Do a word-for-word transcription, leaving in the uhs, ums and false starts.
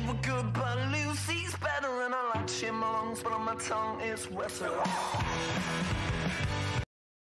were good, but Lucy's better. And I like chipmunks, but on my tongue it's wetter.